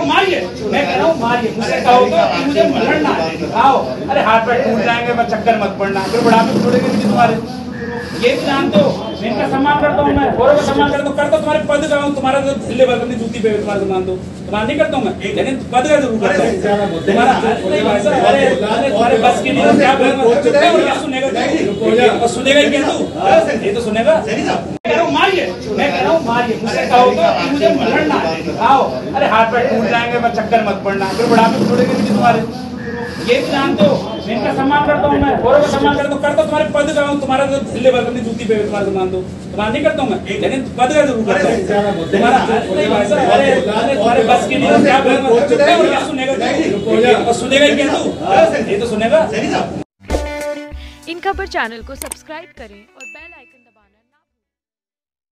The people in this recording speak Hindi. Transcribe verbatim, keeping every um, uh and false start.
हूँ मारिए, मैं कह रहा हूँ मारिए, मुझसे कहो तो मुझे लड़ना है, आओ, अरे हाथ पैर टूट जाएंगे, बस चक्कर मत पड़ना, फिर बुढ़ापे में छोड़ेंगे नहीं तुम्हारे, ये भी जानते हो, मैं इनका सम्मान करता हूँ, मैं औरों का सम्मान करता हूँ, करता तुम्हारे पद का हूँ, तुम्हारा तो ढिल्ले बर्तन जूती पे तुम्हारा सम्मान दो, तुम्हारा नहीं करता हूँ मैं, लेकिन पद का जरूर करता हूँ, तुम्हारा अरे तुम्हारे बस की नहीं, क्या बोलूँगा, सुनेगा, सुनेगा ही क्या तू, ये तो सुनेगा, मारिए, मैं कह रहा हूँ मारिए, मुझसे कहो तो मुझे लड़ना है, आओ, अरे हाथ पैर टूट जाएंगे, बस चक्कर मत पड़ना, फिर बुढ़ापे में छोड़ेंगे नहीं तुम्हारे, ये भी जानते हो, मैं इनका सम्मान करता हूँ, मैं औरों का सम्मान करता हूँ, करता तुम्हारे पद का हूँ, तुम्हारा तो ढिल्ले बर्तन जूती पे तुम्हारा सम्मान दो, तुम्हारा नहीं करता हूँ मैं, लेकिन पद का जरूर करता हूँ, तुम्हारा अरे तुम्हारे बस की नहीं, क्या बोलूँगा, सुनेगा, सुनेगा ही क्या तू, ये तो सुनेगा। इन खबर चैनल को सब्सक्राइब करें और